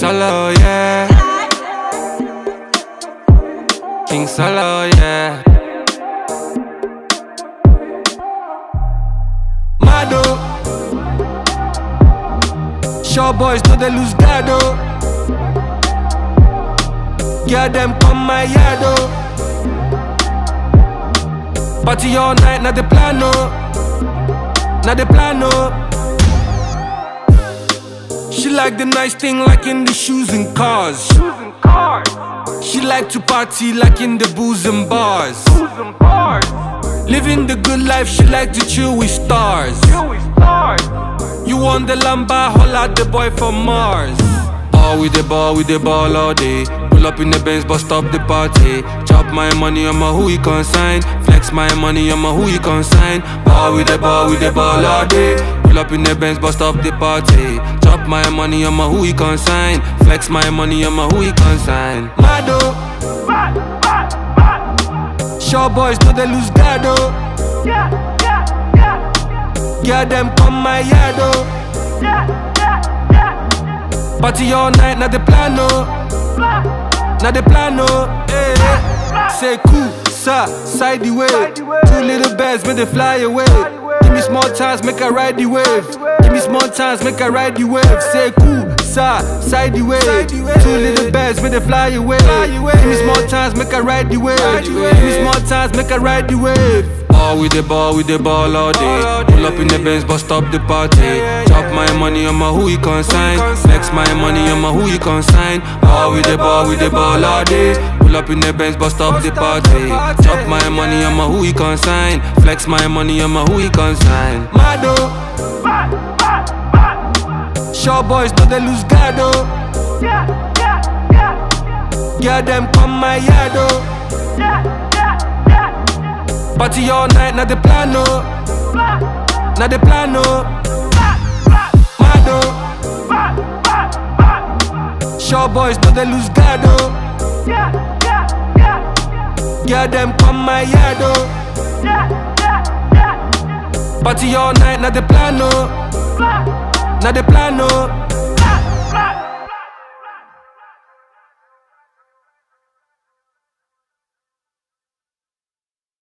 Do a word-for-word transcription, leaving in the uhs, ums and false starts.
Solo, yeah. King Solo, yeah. Mado. Sure boys know they lose guard, oh. Girl, them come my yard, oh. Party all night, not the plan, oh. Not the plan, oh. She like the nice thing like in the shoes and cars. Shoes and cars. She like to party like in the booze and bars. Booze and bars. Living the good life, she like to chill with stars. Chill with stars. You want the lamba, holla at the boy from Mars. Ball with the ball, with the ball all day. Pull up in the Benz, bust up the party. Chop my money on my who you consign. Flex my money on my who you consign. Ball with the ball, with the ball all day. Pull up in the Benz, bust up the party. Chop my money on my who you consign. Flex my money on my who you consign. Mado. Sure boys know they lose guard, oh. Yeah, yeah, yeah, yeah. Girl, them come my yard, oh. Yeah, yeah, yeah. Party all night, not the plan, oh. Not the plan, oh. Hey, say cool, sa, side the wave. Two little birds, make they fly away. Give me small chance, make I ride the wave. Give me small chance, make I ride the wave. Say cool, sa, side the wave. Two little birds, make they fly away. Give me small chance, make I ride the wave. Give me small chance, make I ride the wave. Ball with the ball, with the ball all day. Pull up in the Benz, bust up the party. Chop my money on my who you consign. Flex my money on my who you consign. Ball with the ball, with the ball all day. Pull up in the Benz, bust up the party. Chop my money on my who you consign. Flex my money on my who you consign. Mado. Sure boys know they lose guard, oh. Yeah, yeah, yeah, yeah. Girl, them come my yard, oh. Yeah, yeah, yeah, yeah. Party all night, not the plan, oh. Not the plan, oh. Mado. Sure boys know they lose guard, oh. Yeah, yeah, yeah, yeah. Girl, them come my yard, oh. Yeah, yeah, yeah. Party all night, not the plan, oh. Not the plan, oh.